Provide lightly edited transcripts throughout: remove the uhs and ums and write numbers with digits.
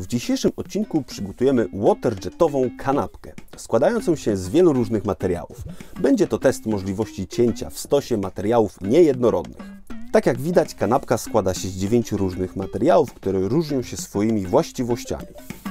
dzisiejszym odcinku przygotujemy waterjetową kanapkę, składającą się z wielu różnych materiałów. Będzie to test możliwości cięcia w stosie materiałów niejednorodnych. Tak jak widać, kanapka składa się z 9 różnych materiałów, które różnią się swoimi właściwościami.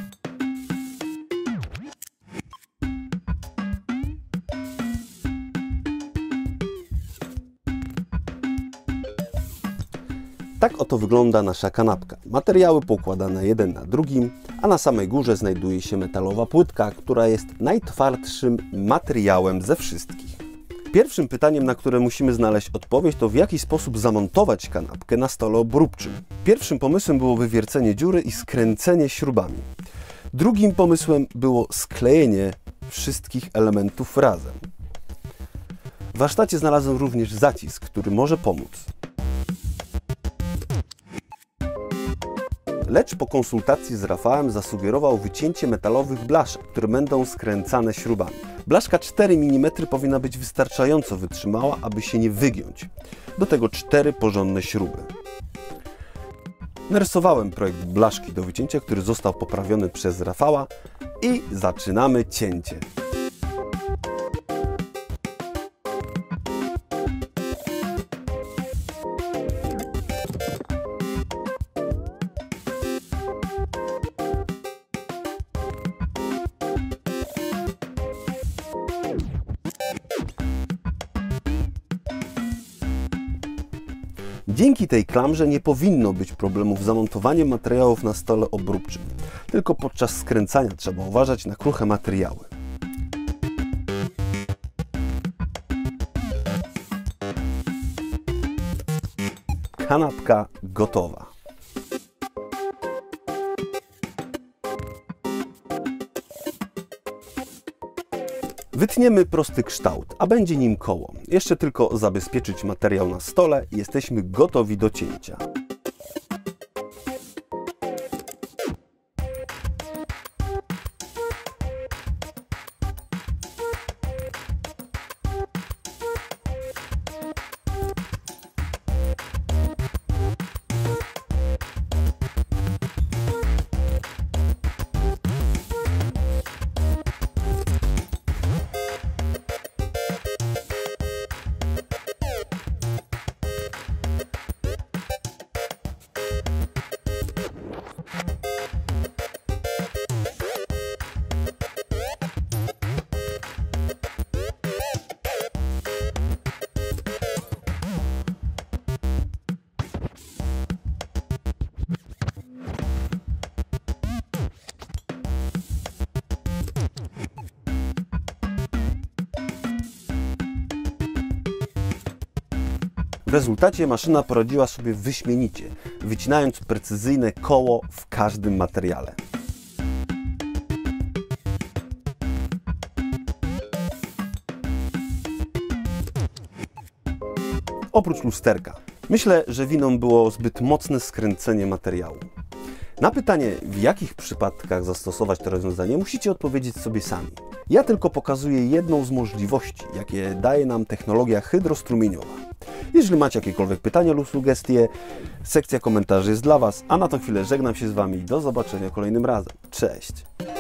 Tak oto wygląda nasza kanapka. Materiały poukładane jeden na drugim, a na samej górze znajduje się metalowa płytka, która jest najtwardszym materiałem ze wszystkich. Pierwszym pytaniem, na które musimy znaleźć odpowiedź, to w jaki sposób zamontować kanapkę na stole obróbczym. Pierwszym pomysłem było wywiercenie dziury i skręcenie śrubami. Drugim pomysłem było sklejenie wszystkich elementów razem. W warsztacie znalazłem również zacisk, który może pomóc. Lecz po konsultacji z Rafałem zasugerował wycięcie metalowych blaszek, które będą skręcane śrubami. Blaszka 4 mm powinna być wystarczająco wytrzymała, aby się nie wygiąć. Do tego 4 porządne śruby. Narysowałem projekt blaszki do wycięcia, który został poprawiony przez Rafała i zaczynamy cięcie. Dzięki tej klamrze nie powinno być problemów z zamontowaniem materiałów na stole obróbczym. Tylko podczas skręcania trzeba uważać na kruche materiały. Kanapka gotowa. Wytniemy prosty kształt, a będzie nim koło. Jeszcze tylko zabezpieczyć materiał na stole i jesteśmy gotowi do cięcia. W rezultacie maszyna poradziła sobie wyśmienicie, wycinając precyzyjne koło w każdym materiale. Oprócz lusterka. Myślę, że winą było zbyt mocne skręcenie materiału. Na pytanie, w jakich przypadkach zastosować to rozwiązanie, musicie odpowiedzieć sobie sami. Ja tylko pokazuję jedną z możliwości, jakie daje nam technologia hydrostrumieniowa. Jeżeli macie jakiekolwiek pytania lub sugestie, sekcja komentarzy jest dla Was, a na tą chwilę żegnam się z Wami i do zobaczenia kolejnym razem. Cześć!